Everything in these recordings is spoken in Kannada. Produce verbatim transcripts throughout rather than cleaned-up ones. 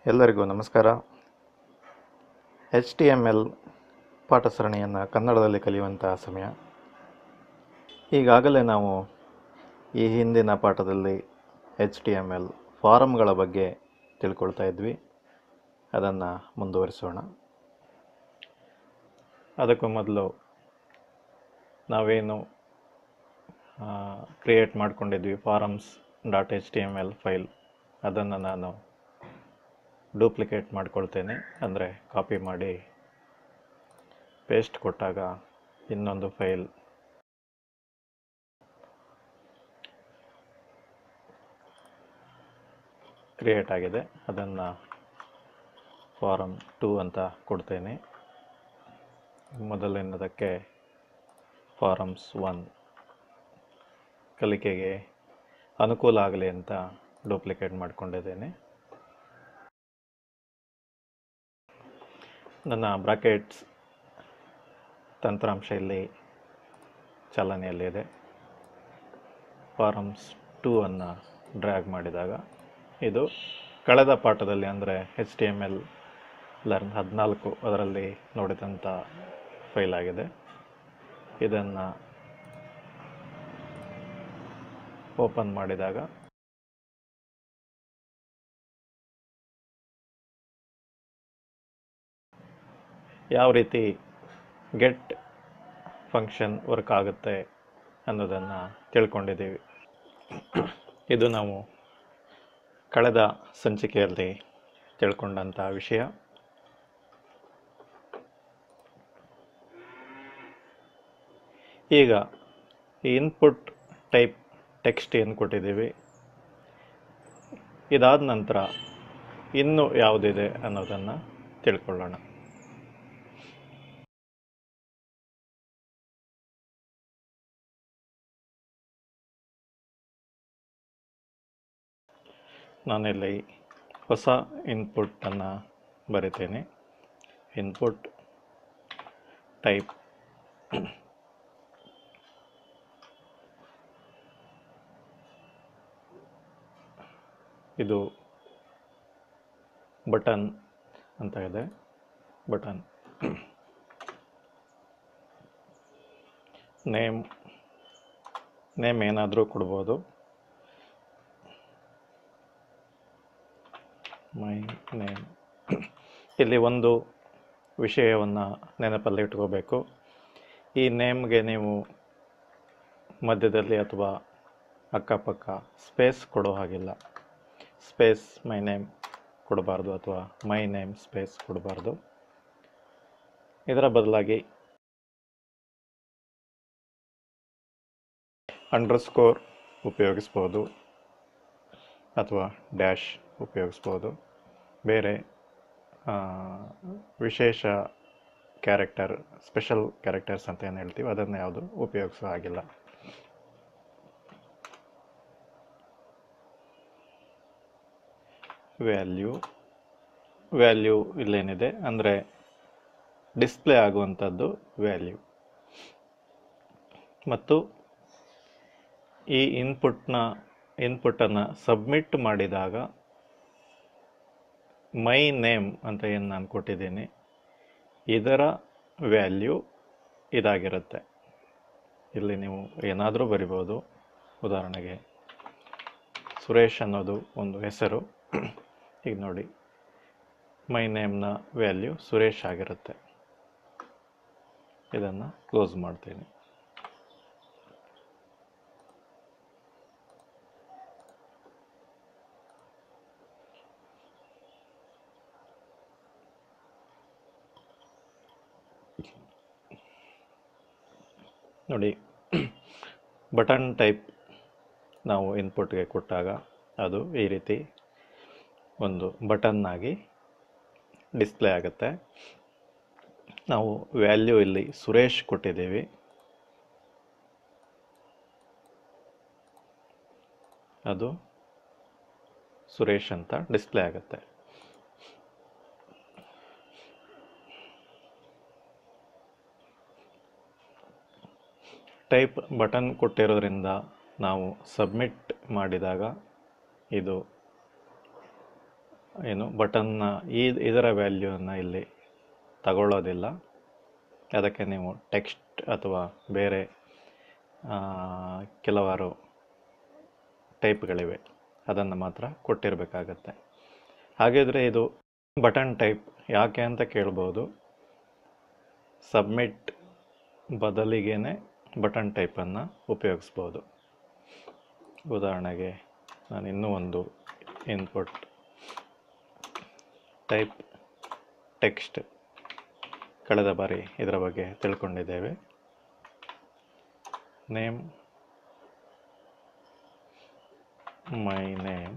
ಎಲ್ಲರಿಗೂ ನಮಸ್ಕಾರ. ಎಚ್ ಟಿ ಎಮ್ ಎಲ್ ಪಾಠ ಸರಣಿಯನ್ನು ಕನ್ನಡದಲ್ಲಿ ಕಲಿಯುವಂತಹ ಸಮಯ. ಈಗಾಗಲೇ ನಾವು ಈ ಹಿಂದಿನ ಪಾಠದಲ್ಲಿ ಎಚ್ ಟಿ ಎಮ್ ಎಲ್ ಫಾರಮ್ಗಳ ಬಗ್ಗೆ ತಿಳ್ಕೊಳ್ತಾ ಇದ್ವಿ. ಅದನ್ನು ಮುಂದುವರಿಸೋಣ. ಅದಕ್ಕೂ ಮೊದಲು ನಾವೇನು ಕ್ರಿಯೇಟ್ ಮಾಡ್ಕೊಂಡಿದ್ವಿ forms dot H T M L file, ಅದನ್ನು ನಾನು ಡೂಪ್ಲಿಕೇಟ್ ಮಾಡ್ಕೊಳ್ತೇನೆ. ಅಂದರೆ ಕಾಪಿ ಮಾಡಿ ಪೇಸ್ಟ್ ಕೊಟ್ಟಾಗ ಇನ್ನೊಂದು ಫೈಲ್ ಕ್ರಿಯೇಟ್ ಆಗಿದೆ. ಅದನ್ನು ಫಾರಮ್ ಟೂ ಅಂತ ಕೊಡ್ತೇನೆ. ಮೊದಲಿನದಕ್ಕೆ ಫಾರಮ್ಸ್ ಒನ್ ಕಲಿಕೆಗೆ ಅನುಕೂಲ ಆಗಲಿ ಅಂತ ಡೂಪ್ಲಿಕೇಟ್ ಮಾಡಿಕೊಂಡಿದ್ದೇನೆ. ನನ್ನ ಬ್ರಾಕೆಟ್ಸ್ ತಂತ್ರಾಂಶ ಇಲ್ಲಿ ಚಾಲನೆಯಲ್ಲಿದೆ. ಫಾರಮ್ಸ್ ಟೂ ಅನ್ನು ಡ್ರ್ಯಾಗ್ ಮಾಡಿದಾಗ ಇದು ಕಳೆದ ಪಾಠದಲ್ಲಿ ಅಂದರೆ H T M L learn ಹದಿನಾಲ್ಕು ಅದರಲ್ಲಿ ನೋಡಿದಂಥ ಫೈಲ್ ಆಗಿದೆ. ಇದನ್ನು ಓಪನ್ ಮಾಡಿದಾಗ ಯಾವ ರೀತಿ ಗೆಟ್ ಫಂಕ್ಷನ್ ವರ್ಕ್ ಆಗುತ್ತೆ ಅನ್ನೋದನ್ನು ತಿಳ್ಕೊಂಡಿದ್ದೀವಿ. ಇದು ನಾವು ಕಳೆದ ಸಂಚಿಕೆಯಲ್ಲಿ ತಿಳ್ಕೊಂಡಂಥ ವಿಷಯ. ಈಗ ಈ ಇನ್ಪುಟ್ ಟೈಪ್ ಟೆಕ್ಸ್ಟ್ ಏನು ಕೊಟ್ಟಿದ್ದೀವಿ, ಇದಾದ ನಂತರ ಇನ್ನೂ ಯಾವುದಿದೆ ಅನ್ನೋದನ್ನು ತಿಳ್ಕೊಳ್ಳೋಣ. ನಾನಿಲ್ಲಿ ಹೊಸ ಇನ್ಪುಟ್ಟನ್ನು ಬರಿತೇನೆ. ಇನ್ಪುಟ್ ಟೈಪ್ ಇದು ಬಟನ್ ಅಂತ ಇದೆ. ಬಟನ್ ನೇಮ್ ನೇಮ್ ಏನಾದರೂ ಕೊಡ್ಬೋದು. My name. ಇಲ್ಲಿ ಒಂದು ವಿಷಯವನ್ನು ನೆನಪಲ್ಲಿ ಇಟ್ಕೋಬೇಕು. ಈ ನೇಮ್ಗೆ ನೀವು ಮಧ್ಯದಲ್ಲಿ ಅಥವಾ ಅಕ್ಕಪಕ್ಕ ಸ್ಪೇಸ್ ಕೊಡೋ ಹಾಗಿಲ್ಲ. ಸ್ಪೇಸ್ ಮೈ ನೇಮ್ ಕೊಡಬಾರ್ದು ಅಥವಾ ಮೈ ನೇಮ್ ಸ್ಪೇಸ್ ಕೊಡಬಾರ್ದು. ಇದರ ಬದಲಾಗಿ ಅಂಡರ್ಸ್ಕೋರ್ ಉಪಯೋಗಿಸ್ಬೋದು ಅಥವಾ ಡ್ಯಾಶ್ ಉಪಯೋಗಿಸ್ಬೋದು. ಬೇರೆ ವಿಶೇಷ ಕ್ಯಾರೆಕ್ಟರ್, ಸ್ಪೆಷಲ್ ಕ್ಯಾರೆಕ್ಟರ್ಸ್ ಅಂತ ಏನು ಹೇಳ್ತೀವಿ ಅದನ್ನು ಯಾವುದು ಉಪಯೋಗಿಸೋ ಹಾಗಿಲ್ಲ. ವ್ಯಾಲ್ಯೂ ವ್ಯಾಲ್ಯೂ ಇಲ್ಲೇನಿದೆ ಅಂದರೆ ಡಿಸ್ಪ್ಲೇ ಆಗುವಂಥದ್ದು ವ್ಯಾಲ್ಯೂ. ಮತ್ತು ಈ ಇನ್ಪುಟ್ನ ಇನ್ಪುಟ್ಟನ್ನು ಸಬ್ಮಿಟ್ ಮಾಡಿದಾಗ ಮೈ ನೇಮ್ ಅಂತ ಏನು ನಾನು ಕೊಟ್ಟಿದ್ದೀನಿ ಇದರ ವ್ಯಾಲ್ಯೂ ಇದಾಗಿರುತ್ತೆ. ಇಲ್ಲಿ ನೀವು ಏನಾದರೂ ಬರಿಬೋದು. ಉದಾಹರಣೆಗೆ ಸುರೇಶ್ ಅನ್ನೋದು ಒಂದು ಹೆಸರು. ಈಗ ನೋಡಿ, ಮೈ ನೇಮ್ನ ವ್ಯಾಲ್ಯೂ ಸುರೇಶ್ ಆಗಿರುತ್ತೆ. ಇದನ್ನು ಕ್ಲೋಸ್ ಮಾಡ್ತೀನಿ. ನೋಡಿ, ಬಟನ್ ಟೈಪ್ ನಾವು ಇನ್ಪುಟ್ಗೆ ಕೊಟ್ಟಾಗ ಅದು ಈ ರೀತಿ ಒಂದು ಬಟನ್ನಾಗಿ ಡಿಸ್ಪ್ಲೇ ಆಗುತ್ತೆ. ನಾವು ವ್ಯಾಲ್ಯೂ ಇಲ್ಲಿ ಸುರೇಶ್ ಕೊಟ್ಟಿದ್ದೀವಿ. ಅದು ಸುರೇಶ್ ಅಂತ ಡಿಸ್ಪ್ಲೇ ಆಗುತ್ತೆ. ಟೈಪ್ ಬಟನ್ ಕೊಟ್ಟಿರೋದ್ರಿಂದ ನಾವು ಸಬ್ಮಿಟ್ ಮಾಡಿದಾಗ ಇದು ಏನು ಬಟನ್ನ ಈ ಇದರ ವ್ಯಾಲ್ಯೂನ ಇಲ್ಲಿ ತಗೊಳ್ಳೋದಿಲ್ಲ. ಅದಕ್ಕೆ ನೀವು ಟೆಕ್ಸ್ಟ್ ಅಥವಾ ಬೇರೆ ಕೆಲವಾರು ಟೈಪ್ಗಳಿವೆ, ಅದನ್ನು ಮಾತ್ರ ಕೊಟ್ಟಿರಬೇಕಾಗತ್ತೆ. ಹಾಗಿದ್ರೆ ಇದು ಬಟನ್ ಟೈಪ್ ಯಾಕೆ ಅಂತ ಕೇಳ್ಬೋದು. ಸಬ್ಮಿಟ್ ಬದಲಿಗೇನೆ ಬಟನ್ ಟೈಪನ್ನು ಉಪಯೋಗಿಸ್ಬೋದು. ಉದಾಹರಣೆಗೆ ನಾನು ಇನ್ನೂ ಒಂದು ಇನ್ಪುಟ್ ಟೈಪ್ ಟೆಕ್ಸ್ಟ್, ಕಳೆದ ಬಾರಿ ಇದರ ಬಗ್ಗೆ ತಿಳ್ಕೊಂಡಿದ್ದೇವೆ. Name my name,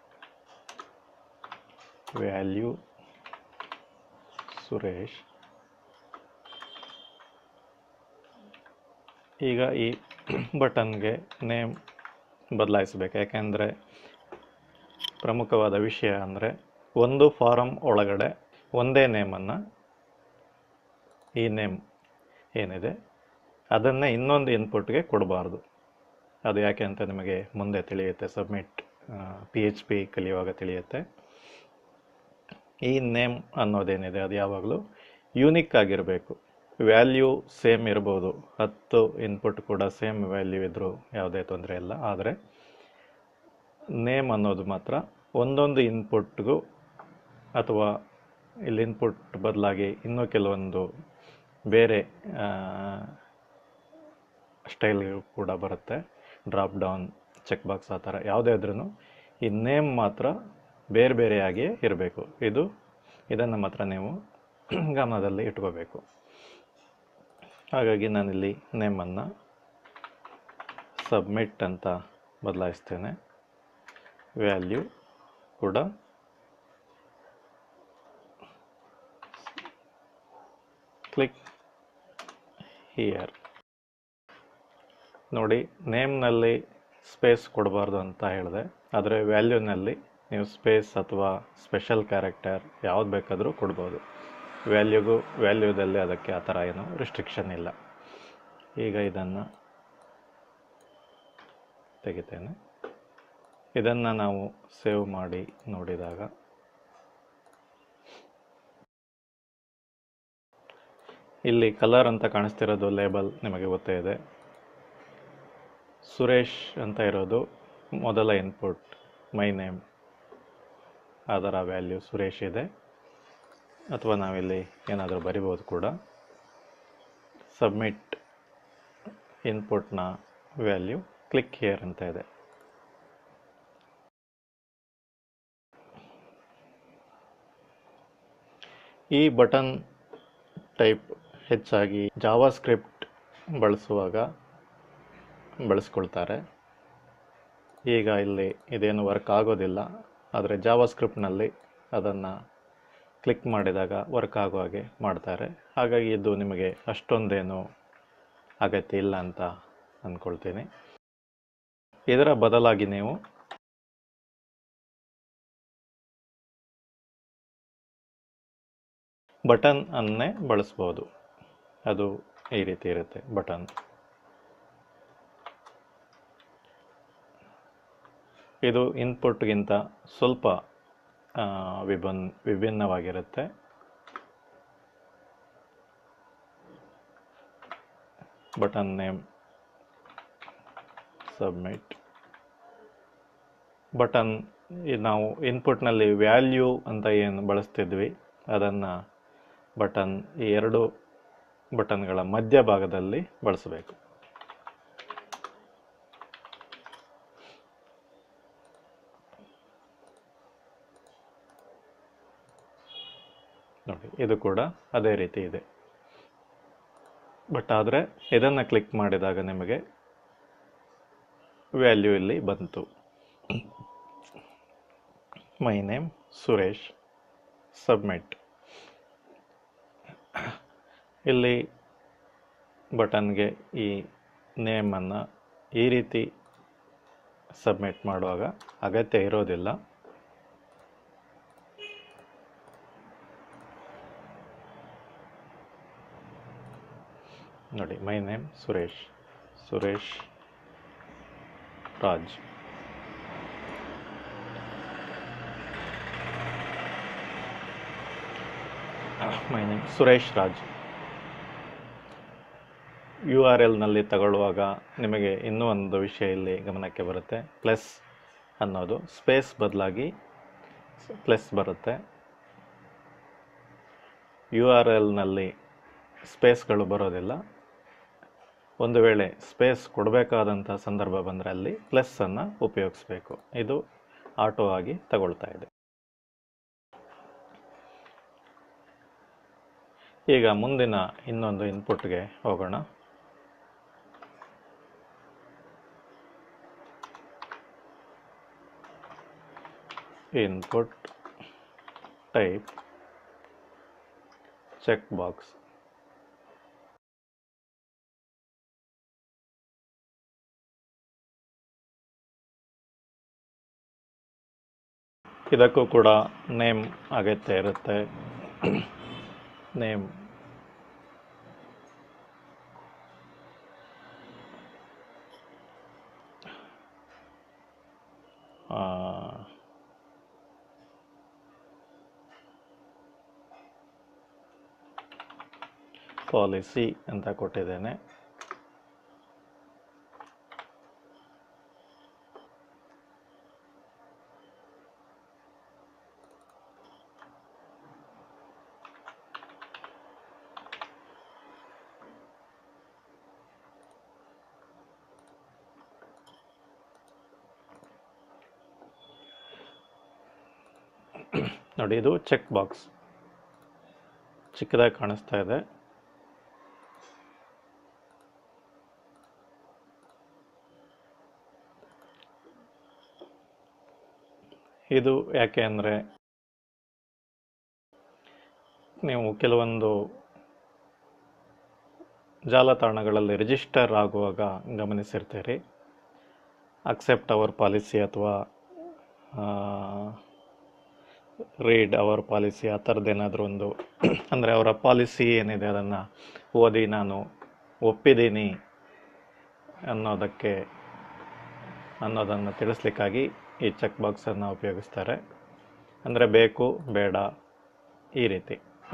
value Suresh. ಈಗ ಈ ಬಟನ್ಗೆ ನೇಮ್ ಬದಲಾಯಿಸಬೇಕು. ಯಾಕೆಂದರೆ ಪ್ರಮುಖವಾದ ವಿಷಯ ಅಂದರೆ ಒಂದು ಫಾರಮ್ ಒಳಗಡೆ ಒಂದೇ ನೇಮನ್ನು, ಈ ನೇಮ್ ಏನಿದೆ ಅದನ್ನೇ ಇನ್ನೊಂದು ಇನ್ಪುಟ್ಗೆ ಕೊಡಬಾರ್ದು. ಅದು ಯಾಕೆ ಅಂತ ನಿಮಗೆ ಮುಂದೆ ತಿಳಿಯುತ್ತೆ, ಸಬ್ಮಿಟ್ ಪಿ ಎಚ್ ಪಿ ಕಲಿಯುವಾಗ ತಿಳಿಯುತ್ತೆ. ಈ ನೇಮ್ ಅನ್ನೋದೇನಿದೆ ಅದು ಯಾವಾಗಲೂ ಯೂನಿಕ್ ಆಗಿರಬೇಕು. ವ್ಯಾಲ್ಯೂ ಸೇಮ್ ಇರ್ಬೋದು, ಹತ್ತು ಇನ್ಪುಟ್ ಕೂಡ ಸೇಮ್ ವ್ಯಾಲ್ಯೂ ಇದ್ದರೂ ಯಾವುದೇ ತೊಂದರೆ ಇಲ್ಲ. ಆದರೆ ನೇಮ್ ಅನ್ನೋದು ಮಾತ್ರ ಒಂದೊಂದು ಇನ್ಪುಟ್ಗೂ ಅಥವಾ ಇಲ್ಲಿ ಇನ್ಪುಟ್ ಬದಲಾಗಿ ಇನ್ನೂ ಕೆಲವೊಂದು ಬೇರೆ ಸ್ಟೈಲ್ಗಳು ಕೂಡ ಬರುತ್ತೆ, ಡ್ರಾಪ್ ಡೌನ್, ಚೆಕ್ ಬಾಕ್ಸ್, ಆ ಥರ ಯಾವುದೇ ಇದ್ರೂ ಈ ನೇಮ್ ಮಾತ್ರ ಬೇರೆ ಬೇರೆಯಾಗಿಯೇ ಇರಬೇಕು. ಇದು ಇದನ್ನು ಮಾತ್ರ ನೀವು ಗಮನದಲ್ಲಿ ಇಟ್ಕೋಬೇಕು. ಹಾಗಾಗಿ ನಾನಿಲ್ಲಿ ನೇಮನ್ನು ಸಬ್ಮಿಟ್ ಅಂತ ಬದಲಾಯಿಸ್ತೇನೆ. ವ್ಯಾಲ್ಯೂ ಕೂಡ ಕ್ಲಿಕ್ ಹಿಯರ್. ನೋಡಿ, ನೇಮ್ನಲ್ಲಿ ಸ್ಪೇಸ್ ಕೊಡಬಾರ್ದು ಅಂತ ಹೇಳಿದೆ, ಆದರೆ ವ್ಯಾಲ್ಯೂನಲ್ಲಿ ನೀವು ಸ್ಪೇಸ್ ಅಥವಾ ಸ್ಪೆಷಲ್ ಕ್ಯಾರೆಕ್ಟರ್ ಯಾವ್ದು ಬೇಕಾದರೂ ಕೊಡ್ಬೋದು. ವ್ಯಾಲ್ಯೂಗೂ ವ್ಯಾಲ್ಯೂದಲ್ಲಿ ಅದಕ್ಕೆ ಆ ಥರ ಏನು ರಿಸ್ಟ್ರಿಕ್ಷನ್ ಇಲ್ಲ. ಈಗ ಇದನ್ನು ತೆಗಿತೇನೆ. ಇದನ್ನು ನಾವು ಸೇವ್ ಮಾಡಿ ನೋಡಿದಾಗ ಇಲ್ಲಿ ಕಲರ್ ಅಂತ ಕಾಣಿಸ್ತಿರೋದು ಲೇಬಲ್ ನಿಮಗೆ ಗೊತ್ತೇ ಇದೆ. ಸುರೇಶ್ ಅಂತ ಇರೋದು ಮೊದಲ ಇನ್ಪುಟ್, ಮೈ ನೇಮ್, ಅದರ ವ್ಯಾಲ್ಯೂ ಸುರೇಶ್ ಇದೆ. ಅಥವಾ ನಾವಿಲ್ಲಿ ಏನಾದರೂ ಬರಿಬೋದು ಕೂಡ. ಸಬ್ಮಿಟ್ ಇನ್ಪುಟ್ನ ವ್ಯಾಲ್ಯೂ ಕ್ಲಿಕ್ ಹಿಯರ್ ಅಂತ ಇದೆ. ಈ ಬಟನ್ ಟೈಪ್ ಹೆಚ್ಚಾಗಿ ಜಾವಾ ಸ್ಕ್ರಿಪ್ಟ್ ಬಳಸುವಾಗ ಬಳಸ್ಕೊಳ್ತಾರೆ. ಈಗ ಇಲ್ಲಿ ಇದೇನು ವರ್ಕ್ ಆಗೋದಿಲ್ಲ, ಆದರೆ ಜಾವಾ ಸ್ಕ್ರಿಪ್ಟ್ನಲ್ಲಿ ಅದನ್ನು ಕ್ಲಿಕ್ ಮಾಡಿದಾಗ ವರ್ಕ್ ಆಗೋ ಹಾಗೆ ಮಾಡ್ತಾರೆ. ಹಾಗಾಗಿ ಇದು ನಿಮಗೆ ಅಷ್ಟೊಂದೇನು ಅಗತ್ಯ ಇಲ್ಲ ಅಂತ ಅಂದ್ಕೊಳ್ತೀನಿ. ಇದರ ಬದಲಾಗಿ ನೀವು ಬಟನ್ ಅನ್ನೇ ಬಳಸ್ಬೋದು. ಅದು ಈ ರೀತಿ ಇರುತ್ತೆ ಬಟನ್. ಇದು ಇನ್ಪುಟ್ಗಿಂತ ಸ್ವಲ್ಪ ವಿಭಿನ್ನ ವಿಭಿನ್ನವಾಗಿರುತ್ತೆ. Button name submit. ಬಟನ್ ನಾವು ಇನ್ಪುಟ್ನಲ್ಲಿ ವ್ಯಾಲ್ಯೂ ಅಂತ ಏನು ಬಳಸ್ತಿದ್ವಿ ಅದನ್ನು ಬಟನ್ ಈ ಎರಡು ಬಟನ್ಗಳ ಮಧ್ಯಭಾಗದಲ್ಲಿ ಬಳಸಬೇಕು. ನೋಡಿ, ಇದು ಕೂಡ ಅದೇ ರೀತಿ ಇದೆ. ಬಟ್ ಆದರೆ ಇದನ್ನು ಕ್ಲಿಕ್ ಮಾಡಿದಾಗ ನಿಮಗೆ ವ್ಯಾಲ್ಯೂ ಇಲ್ಲಿ ಬಂತು. My name Suresh, submit. ಇಲ್ಲಿ ಬಟನ್ಗೆ ಈ ನೇಮನ್ನು ಈ ರೀತಿ ಸಬ್ಮಿಟ್ ಮಾಡುವಾಗ ಅಗತ್ಯ ಇರೋದಿಲ್ಲ. ನೋಡಿ, my name Suresh, Suresh Raj. My name Suresh Raj. U R ಎಲ್ನಲ್ಲಿ ತಗೊಳ್ಳುವಾಗ ನಿಮಗೆ ಇನ್ನೂ ಒಂದು ವಿಷಯ ಇಲ್ಲಿ ಗಮನಕ್ಕೆ ಬರುತ್ತೆ. ಪ್ಲಸ್ ಅನ್ನೋದು ಸ್ಪೇಸ್ ಬದಲಾಗಿ ಪ್ಲಸ್ ಬರುತ್ತೆ. ಯು ಆರ್ ಎಲ್ನಲ್ಲಿ ಸ್ಪೇಸ್ಗಳು ಬರೋದಿಲ್ಲ. ಒಂದು ವೇಳೆ ಸ್ಪೇಸ್ ಕೊಡಬೇಕಾದಂಥ ಸಂದರ್ಭ ಬಂದರೆ ಅಲ್ಲಿ ಪ್ಲಸ್ಸನ್ನು ಉಪಯೋಗಿಸ್ಬೇಕು. ಇದು ಆಟೋ ಆಗಿ ತಗೊಳ್ತಾ ಇದೆ. ಈಗ ಮುಂದಿನ ಇನ್ನೊಂದು ಇನ್ಪುಟ್ಗೆ ಹೋಗೋಣ. Input type check box. ಇದಕ್ಕೂ ಕೂಡ ನೇಮ್ ಅಗತ್ಯ ಇರುತ್ತೆ. ನೇಮ್ ಪಾಲಿಸಿ ಅಂತ ಕೊಟ್ಟಿದ್ದೇನೆ. ನೋಡಿ, ಇದು ಚೆಕ್ ಬಾಕ್ಸ್ ಚಿಕ್ಕದಾಗಿ ಕಾಣಿಸ್ತಾ ಇದೆ. ಇದು ಯಾಕೆ ಅಂದರೆ ನೀವು ಕೆಲವೊಂದು ಜಾಲತಾಣಗಳಲ್ಲಿ ರಿಜಿಸ್ಟರ್ ಆಗುವಾಗ ಗಮನಿಸಿರ್ತೀರಿ, ಅಕ್ಸೆಪ್ಟ್ ಅವರ್ ಪಾಲಿಸಿ ಅಥವಾ ರೀಡ್ ಅವರ್ ಪಾಲಿಸಿ ಆ ಥರದ್ದೇನಾದರೂ ಒಂದು ಅಂದರೆ ಅವರ ಪಾಲಿಸಿ ಏನಿದೆ ಅದನ್ನು ಓದಿ ನಾನು ಒಪ್ಪಿದ್ದೀನಿ ಅನ್ನೋದಕ್ಕೆ ಅನ್ನೋದನ್ನು ತಿಳಿಸ್ಲಿಕ್ಕಾಗಿ ಈ ಚೆಕ್ ಬಾಕ್ಸನ್ನು ಉಪಯೋಗಿಸ್ತಾರೆ. ಅಂದರೆ ಬೇಕು ಬೇಡ ಈ ರೀತಿ.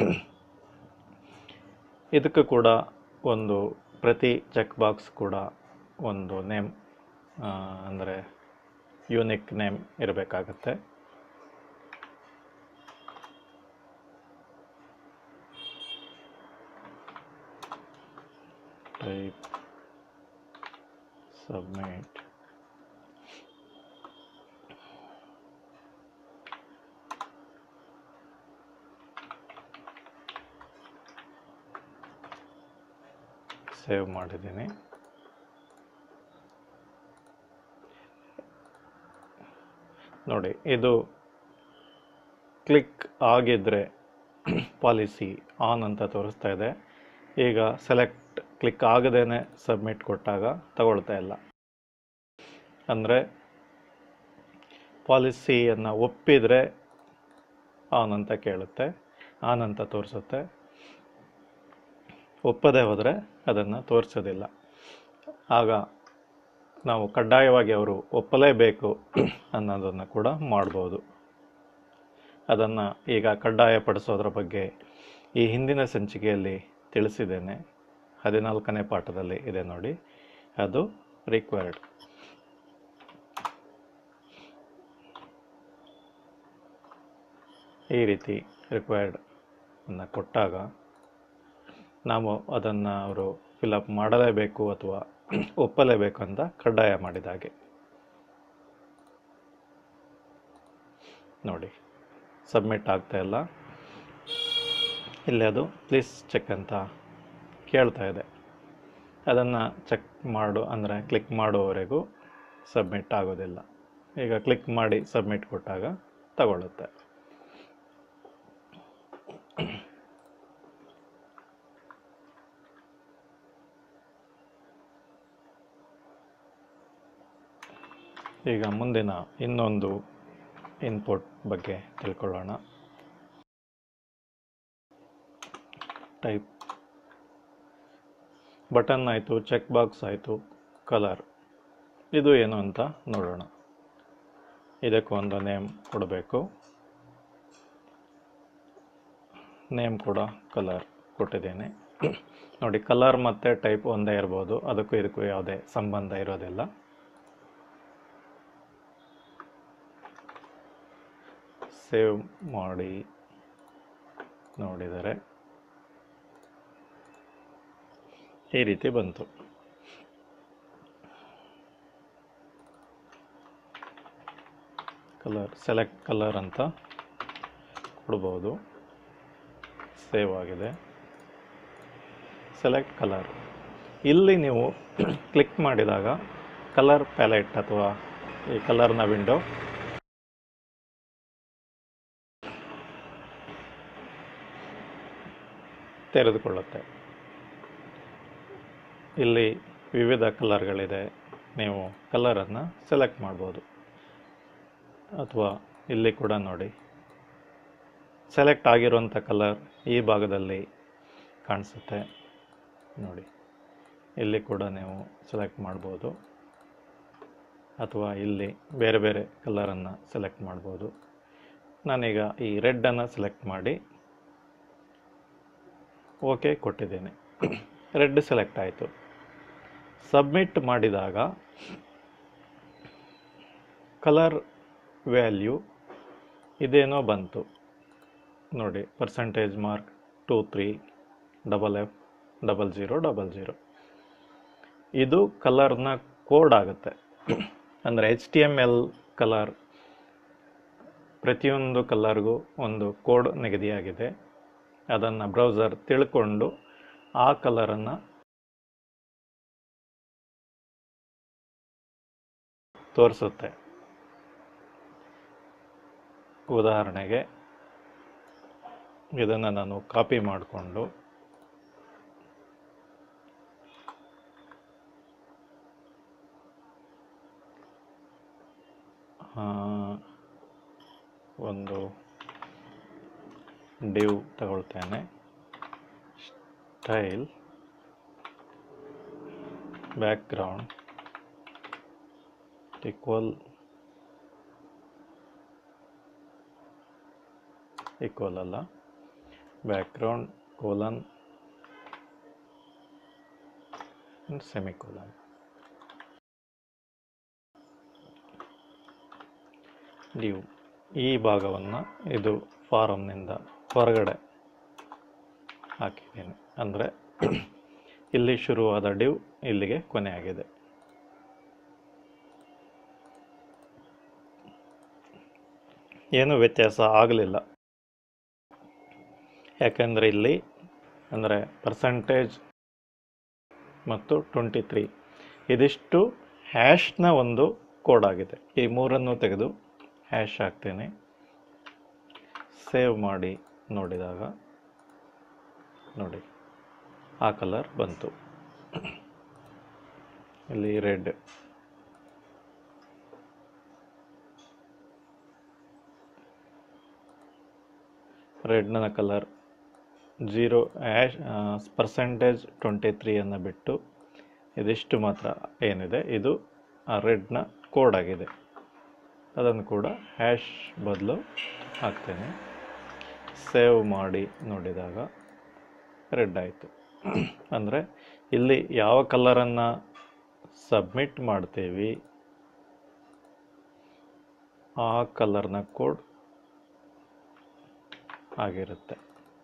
ಇದಕ್ಕೂ ಕೂಡ ಒಂದು ಪ್ರತಿ ಚೆಕ್ ಬಾಕ್ಸ್ ಕೂಡ ಒಂದು ನೇಮ್ ಅಂದರೆ ಯೂನಿಕ್ ನೇಮ್ ಇರಬೇಕಾಗತ್ತೆ. Type submit. ಸೇವ್ ಮಾಡಿದ್ದೀನಿ. ನೋಡಿ, ಇದು ಕ್ಲಿಕ್ ಆಗಿದ್ರೆ ಪಾಲಿಸಿ ಆನ್ ಅಂತ ತೋರಿಸ್ತಾ ಇದೆ. ಈಗ ಸೆಲೆಕ್ಟ್ ಕ್ಲಿಕ್ ಆಗದೇನೆ ಸಬ್ಮಿಟ್ ಕೊಟ್ಟಾಗ ತಗೊಳ್ತಾ ಇಲ್ಲ. ಅಂದರೆ ಪಾಲಿಸಿಯನ್ನು ಒಪ್ಪಿದರೆ ಆನ್ ಅಂತ ಕೇಳುತ್ತೆ, ಆನ್ ಅಂತ ತೋರಿಸುತ್ತೆ. ಒಪ್ಪದೇ ಹೋದರೆ ಅದನ್ನು ತೋರಿಸೋದಿಲ್ಲ. ಆಗ ನಾವು ಕಡ್ಡಾಯವಾಗಿ ಅವರು ಒಪ್ಪಲೇಬೇಕು ಅನ್ನೋದನ್ನು ಕೂಡ ಮಾಡ್ಬೋದು. ಅದನ್ನು ಈಗ ಕಡ್ಡಾಯಪಡಿಸೋದ್ರ ಬಗ್ಗೆ ಈ ಹಿಂದಿನ ಸಂಚಿಕೆಯಲ್ಲಿ ತಿಳಿಸಿದ್ದೇನೆ. ಹದಿನಾಲ್ಕನೇ ಪಾಠದಲ್ಲಿ ಇದೆ ನೋಡಿ, ಅದು ರಿಕ್ವೈರ್ಡ್. ಈ ರೀತಿ ರಿಕ್ವೈರ್ಡ್ ಅನ್ನು ಕೊಟ್ಟಾಗ ನಾವು ಅದನ್ನು ಅವರು ಫಿಲಪ್ ಮಾಡಲೇಬೇಕು ಅಥವಾ ಒಪ್ಪಲೇಬೇಕು ಅಂತ ಕಡ್ಡಾಯ ಮಾಡಿದ ಹಾಗೆ. ನೋಡಿ, ಸಬ್ಮಿಟ್ ಆಗ್ತಾ ಇಲ್ಲ. ಇಲ್ಲಿ ಅದು ಪ್ಲೀಸ್ ಚೆಕ್ ಅಂತ ಕೇಳ್ತಾ ಇದೆ. ಅದನ್ನು ಚೆಕ್ ಮಾಡು ಅಂದರೆ ಕ್ಲಿಕ್ ಮಾಡುವವರೆಗೂ ಸಬ್ಮಿಟ್ ಆಗೋದಿಲ್ಲ. ಈಗ ಕ್ಲಿಕ್ ಮಾಡಿ ಸಬ್ಮಿಟ್ ಕೊಟ್ಟಾಗ ತಗೊಳ್ಳುತ್ತೆ. ಈಗ ಮುಂದಿನ ಇನ್ನೊಂದು ಇನ್ಪುಟ್ ಬಗ್ಗೆ ತಿಳ್ಕೊಳ್ಳೋಣ. ಟೈಪ್ ಬಟನ್ ಆಯಿತು, ಚೆಕ್ ಬಾಕ್ಸ್ ಆಯಿತು, ಕಲರ್. ಇದು ಏನು ಅಂತ ನೋಡೋಣ. ಇದಕ್ಕೆ ಒಂದು ನೇಮ್ ಕೊಡಬೇಕು. ನೇಮ್ ಕೂಡ ಕಲರ್ ಕೊಟ್ಟಿದ್ದೇನೆ. ನೋಡಿ, ಕಲರ್ ಮತ್ತು ಟೈಪ್ ಒಂದೇ ಇರ್ಬೋದು, ಅದಕ್ಕೂ ಇದಕ್ಕೂ ಯಾವುದೇ ಸಂಬಂಧ ಇರೋದಿಲ್ಲ. ಸೇವ್ ಮಾಡಿ ನೋಡಿದರೆ ಈ ರೀತಿ ಬಂತು. ಕಲರ್ ಸೆಲೆಕ್ಟ್ ಕಲರ್ ಅಂತ ಕೊಡ್ಬೋದು. ಸೇವ್ ಆಗಿದೆ. ಸೆಲೆಕ್ಟ್ ಕಲರ್, ಇಲ್ಲಿ ನೀವು ಕ್ಲಿಕ್ ಮಾಡಿದಾಗ ಕಲರ್ ಪ್ಯಾಲೆಟ್ ಅಥವಾ ಈ ಕಲರ್ನ ವಿಂಡೋ ತೆರೆದುಕೊಳ್ಳುತ್ತೆ. ಇಲ್ಲಿ ವಿವಿಧ ಕಲರ್ಗಳಿದೆ, ನೀವು ಕಲರನ್ನು ಸೆಲೆಕ್ಟ್ ಮಾಡ್ಬೋದು. ಅಥವಾ ಇಲ್ಲಿ ಕೂಡ ನೋಡಿ, ಸೆಲೆಕ್ಟ್ ಆಗಿರುವಂಥ ಕಲರ್ ಈ ಭಾಗದಲ್ಲಿ ಕಾಣಿಸುತ್ತೆ. ನೋಡಿ, ಇಲ್ಲಿ ಕೂಡ ನೀವು ಸೆಲೆಕ್ಟ್ ಮಾಡ್ಬೋದು. ಅಥವಾ ಇಲ್ಲಿ ಬೇರೆ ಬೇರೆ ಕಲರನ್ನು ಸೆಲೆಕ್ಟ್ ಮಾಡ್ಬೋದು. ನಾನೀಗ ಈ ರೆಡ್ಡನ್ನು ಸೆಲೆಕ್ಟ್ ಮಾಡಿ ಓಕೆ ಕೊಟ್ಟಿದ್ದೇನೆ. ರೆಡ್ ಸೆಲೆಕ್ಟ್ ಆಯಿತು. ಸಬ್ಮಿಟ್ ಮಾಡಿದಾಗ ಕಲರ್ ವ್ಯಾಲ್ಯೂ ಇದೇನೋ ಬಂತು ನೋಡಿ, percentage mark two three double F double zero double zero. ಇದು ಕಲರ್ನ ಕೋಡ್ ಆಗುತ್ತೆ. ಅಂದರೆ H T M L colour, ಪ್ರತಿಯೊಂದು ಕಲರ್ಗೂ ಒಂದು ಕೋಡ್ ನಿಗದಿಯಾಗಿದೆ. ಅದನ್ನು ಬ್ರೌಸರ್ ತಿಳ್ಕೊಂಡು ಆ ಕಲರನ್ನು ತೋರಿಸುತ್ತೆ. ಉದಾಹರಣೆಗೆ ಇದನ್ನು ನಾನು ಕಾಪಿ ಮಾಡಿಕೊಂಡು ಒಂದು ಡಿವ್ ತಗೊಳ್ತೇನೆ. ಸ್ಟೈಲ್ ಬ್ಯಾಕ್ಗ್ರೌಂಡ್ ಈಕ್ವಲ್ ಈಕ್ವಲ್ ಅಲ್ಲ ಬ್ಯಾಕ್ಗ್ರೌಂಡ್ ಕೋಲನ್ ಸೆಮಿಕೋಲನ್. ಡಿವ್ ಈ ಭಾಗವನ್ನು ಇದು ಫಾರಮ್ನಿಂದ ಹೊರಗಡೆ ಹಾಕಿದ್ದೇನೆ. ಅಂದರೆ ಇಲ್ಲಿ ಶುರುವಾದ ಡಿವ್ ಇಲ್ಲಿಗೆ ಕೊನೆಯಾಗಿದೆ. ಏನೂ ವ್ಯತ್ಯಾಸ ಆಗಲಿಲ್ಲ. ಯಾಕೆಂದರೆ ಇಲ್ಲಿ ಅಂದರೆ ಪರ್ಸೆಂಟೇಜ್ ಮತ್ತು ಟ್ವೆಂಟಿ ತ್ರೀ ಇದಿಷ್ಟು ಹ್ಯಾಶ್ನ ಒಂದು ಕೋಡ್ ಆಗಿದೆ. ಈ ಮೂರನ್ನು ತೆಗೆದು ಹ್ಯಾಶ್ ಹಾಕ್ತೇನೆ. ಸೇವ್ ಮಾಡಿ ನೋಡಿದಾಗ ನೋಡಿ ಆ ಕಲರ್ ಬಂತು. ಇಲ್ಲಿ ರೆಡ್, ರೆಡ್ನ colour zero hash percentage twenty ತ್ರೀಯನ್ನು ಬಿಟ್ಟು ಇದಿಷ್ಟು ಮಾತ್ರ ಏನಿದೆ ಇದು ಆ ರೆಡ್ನ ಕೋಡ್ ಆಗಿದೆ. ಅದನ್ನು ಕೂಡ ಹ್ಯಾಶ್ ಬದಲು ಹಾಕ್ತೇನೆ. ಸೇವ್ ಮಾಡಿ ನೋಡಿದಾಗ ರೆಡ್ ಆಯಿತು. ಅಂದರೆ ಇಲ್ಲಿ ಯಾವ ಕಲರನ್ನು ಸಬ್ಮಿಟ್ ಮಾಡ್ತೀವಿ ಆ ಕಲರ್ನ ಕೋಡ್ ಆಗಿರುತ್ತೆ.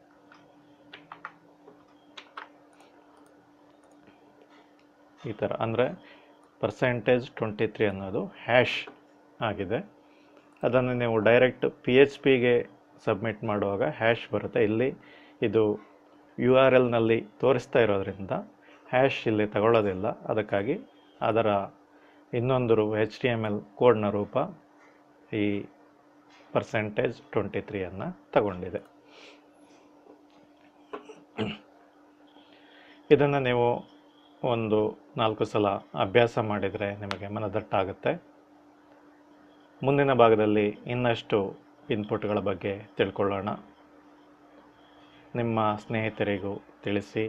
ಈ ಥರ ಅಂದರೆ ಪರ್ಸೆಂಟೇಜ್ ಟ್ವೆಂಟಿ ತ್ರೀ ಅನ್ನೋದು ಹ್ಯಾಶ್ ಆಗಿದೆ. ಅದನ್ನು ನೀವು ಡೈರೆಕ್ಟ್ ಪಿ ಎಚ್ ಪಿಗೆ ಸಬ್ಮಿಟ್ ಮಾಡುವಾಗ ಹ್ಯಾಶ್ ಬರುತ್ತೆ. ಇಲ್ಲಿ ಇದು ಯು ಆರ್ ಎಲ್ನಲ್ಲಿ ತೋರಿಸ್ತಾ ಇರೋದ್ರಿಂದ ಹ್ಯಾಶ್ ಇಲ್ಲಿ ತಗೊಳ್ಳೋದಿಲ್ಲ. ಅದಕ್ಕಾಗಿ ಅದರ ಇನ್ನೊಂದು ರೂ ಎಚ್ ಟಿ ಎಮ್ ಎಲ್ ಕೋಡ್ನ ರೂಪ ಈ ಪರ್ಸೆಂಟೇಜ್ ಟ್ವೆಂಟಿ ತ್ರೀಯನ್ನು ತಗೊಂಡಿದೆ. ಇದನ್ನು ನೀವು ಒಂದು ನಾಲ್ಕು ಸಲ ಅಭ್ಯಾಸ ಮಾಡಿದರೆ ನಿಮಗೆ ಮನದಟ್ಟಾಗುತ್ತೆ. ಮುಂದಿನ ಭಾಗದಲ್ಲಿ ಇನ್ನಷ್ಟು ಇನ್ಪುಟ್ಗಳ ಬಗ್ಗೆ ತಿಳ್ಕೊಳ್ಳೋಣ. ನಿಮ್ಮ ಸ್ನೇಹಿತರಿಗೂ ತಿಳಿಸಿ.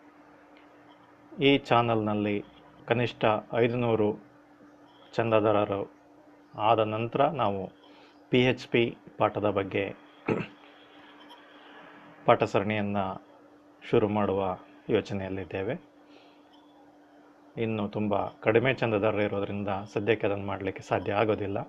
ಈ ಚಾನಲ್ನಲ್ಲಿ ಕನಿಷ್ಠ ಐದುನೂರು ಚಂದಾದಾರರು ಆದ ನಂತರ ನಾವು ಪಿ ಎಚ್ ಪಿ ಪಾಠದ ಬಗ್ಗೆ ಪಾಠ ಸರಣಿಯನ್ನು ಶುರು ಮಾಡುವ ಯೋಚನೆಯಲ್ಲಿದ್ದೇವೆ. ಇನ್ನು ತುಂಬ ಕಡಿಮೆ ಚಂದಾದಾರರು ಇರೋದರಿಂದ ಸದ್ಯಕ್ಕೆ ಅದನ್ನು ಮಾಡಲಿಕ್ಕೆ ಸಾಧ್ಯ ಆಗೋದಿಲ್ಲ.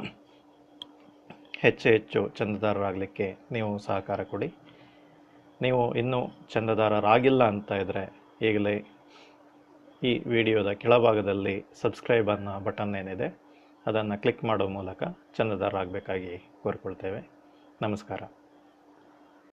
ಹೆಚ್ಚು ಹೆಚ್ಚು ಚಂದಾದಾರರಾಗಲಿಕ್ಕೆ ನೀವು ಸಹಕಾರ ಕೊಡಿ. ನೀವು ಇನ್ನೂ ಚಂದಾದಾರರಾಗಿಲ್ಲ ಅಂತ ಇದ್ದರೆ ಈಗಲೇ ಈ ವಿಡಿಯೋದ ಕೆಳಭಾಗದಲ್ಲಿ ಸಬ್ಸ್ಕ್ರೈಬ್ ಅನ್ನೋ ಬಟನ್ ಏನಿದೆ ಅದನ್ನು ಕ್ಲಿಕ್ ಮಾಡೋ ಮೂಲಕ ಚಂದಾದಾರರಾಗಬೇಕಾಗಿ ಕೋರಿಕೊಳ್ತೇವೆ. ನಮಸ್ಕಾರ.